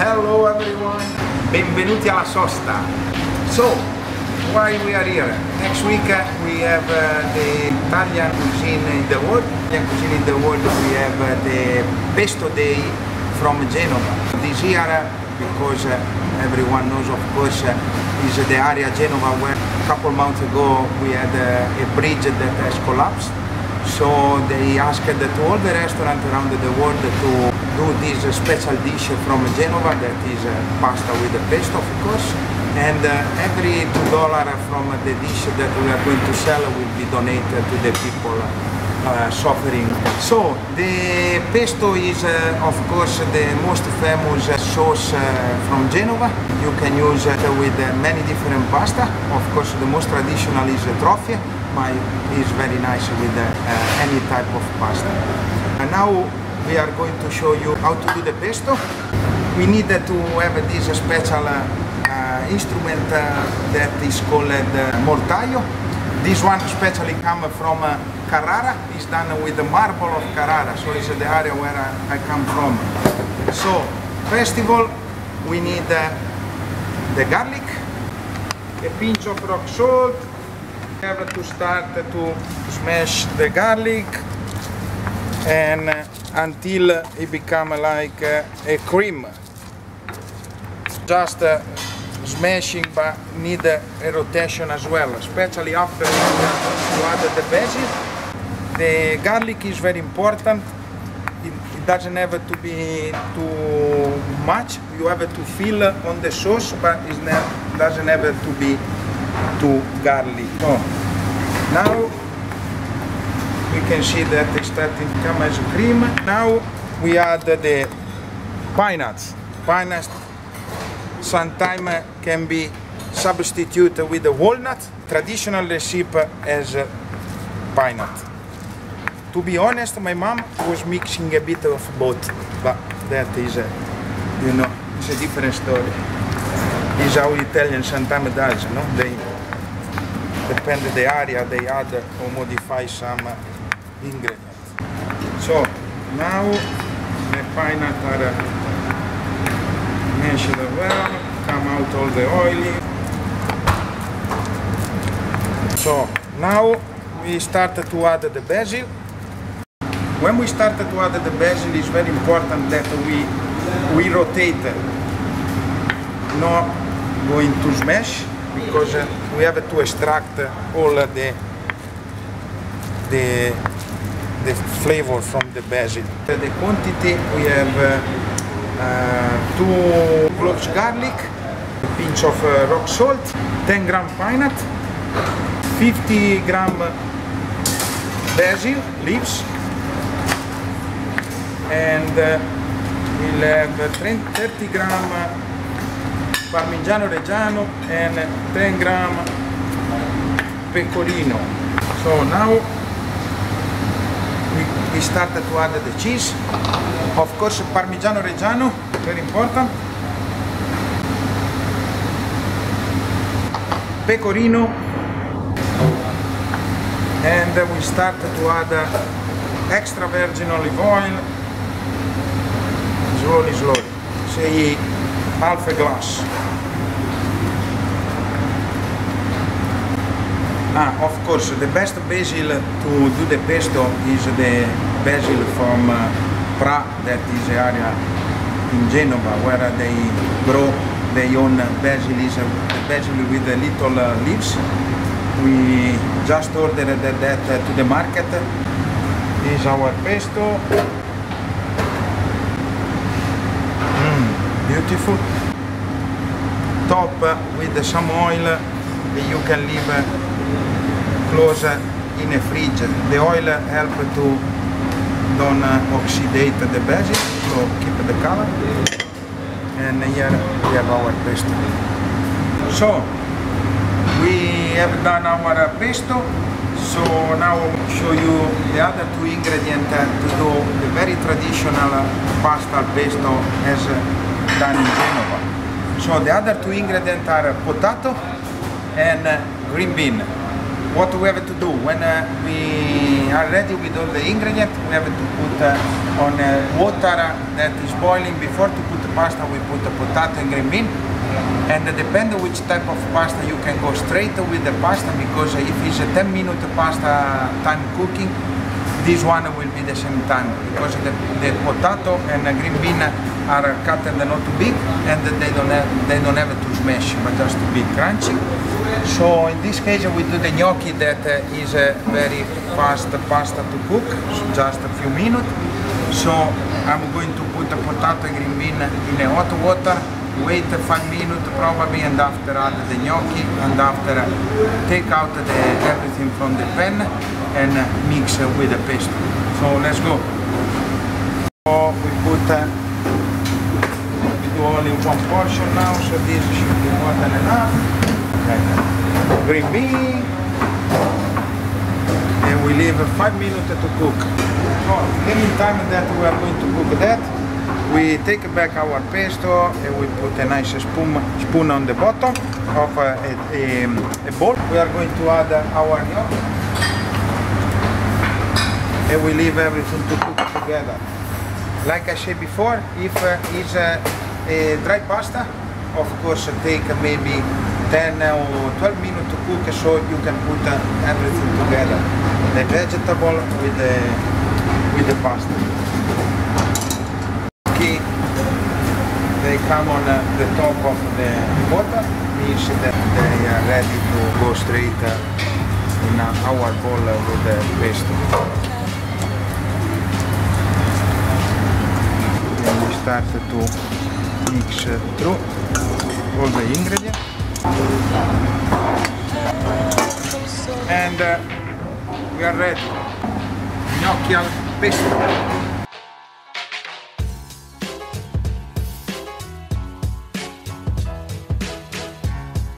Hello everyone, benvenuti alla sosta. So, why we are here? Next week we have the Italian cuisine in the world. Italian cuisine in the world, we have the Pesto Day from Genova. This year, because everyone knows of course, is the area Genova where a couple months ago we had a bridge that has collapsed. So they asked to all the restaurants around the world to do this special dish from Genova, that is pasta with the pesto of course, and every $2 from the dish that we are going to sell will be donated to the people suffering. So the pesto is of course the most famous sauce from Genova. You can use it with many different pasta. Of course the most traditional is trophy, but it's very nice with any type of pasta. And now we are going to show you how to do the pesto. We need to have this special instrument that is called mortaio. This one especially comes from Carrara. It's done with the marble of Carrara, so it's the area where I come from. So first of all we need the garlic, a pinch of rock salt. We have to start to smash the garlic and until it becomes like a cream. Just smashing, but need a rotation as well, especially after you add the basil. The garlic is very important. It doesn't have to be too much. You have to feel on the sauce, but it doesn't have to be too garlic. So now we can see that it's starting to come as a cream. Now we add the pine nuts. Pine nuts sometimes can be substituted with the walnut. Traditional recipe as pine nut. To be honest, my mom was mixing a bit of both, but that is, you know, it's a different story. It's how Italians sometimes does, no? They depend on the area, they add or modify some ingredients. So now the pine nuts are mashed well, come out all the oil. So now we start to add the basil. When we start to add the basil, it's very important that we rotate, not going to smash, because we have to extract all the flavor from the basil. The quantity, we have 2 cloves garlic, a pinch of rock salt, 10 gram pine nut, 50 gram basil leaves, and we'll have 30 gram Parmigiano Reggiano and 10 gram pecorino. So now we start to add the cheese. Of course Parmigiano Reggiano, very important. Pecorino. And we start to add extra virgin olive oil. Slowly, say half a glass. Of course, the best basil to do the pesto is the basil from Pra, that is the area in Genova where they grow their own basil, is basil with the little leaves. We just ordered that to the market. This is our pesto. Beautiful. Top with some oil. You can leave close in a fridge. The oil helps to don't oxidate the basil, so keep the color. And here we have our pesto. So we have done our pesto. So now I'll show you the other 2 ingredients to do the very traditional pasta al pesto as done in Genova. So the other 2 ingredients are potato and green bean. What we have to do when we are ready with all the ingredients, we have to put on water that is boiling before to put pasta we put the potato and green bean, and depending which type of pasta you can go straight with the pasta, because if it's a 10-minute pasta time cooking, this one will be the same time, because the potato and the green bean are cut and not too big, and they don't have to smash, but just to be crunchy. So in this case we do the gnocchi, that is a very fast pasta to cook, so just a few minutes. So I'm going to put the potato and green bean in a hot water, wait 5 minutes probably, and after add the gnocchi, and after take out everything from the pan and mix with the pesto. So let's go. So we put we do only one portion now, so this should be more than enough. Green bean, and we leave 5 minutes to cook. So in the time that we are going to cook that, we take back our pesto and we put a nice spoon on the bottom of a bowl. We are going to add our gnocchi, and we leave everything to cook together. Like I said before, if it's a dry pasta, of course take maybe 10 or 12 minutes to cook, so you can put everything together, the vegetable with the pasta. Okay, they come on the top of the water, means that they are ready to go straight in our bowl with the pesto. And we start to mix through all the ingredients. And we are ready. Gnocchi al pesto.